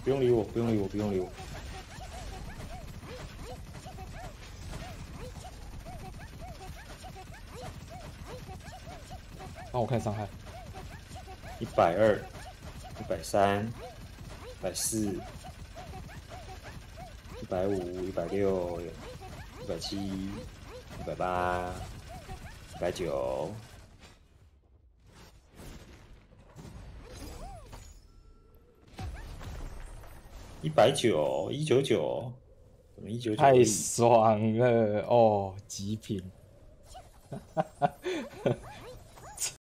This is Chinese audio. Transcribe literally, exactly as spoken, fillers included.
不用理我，不用理我，不用理我。 帮我看伤害。 一百二，一百三，一百四，一百五，一百六，一百七，一百八，一百九。一百九，一九九，怎么一九九？ 太爽了哦，极品！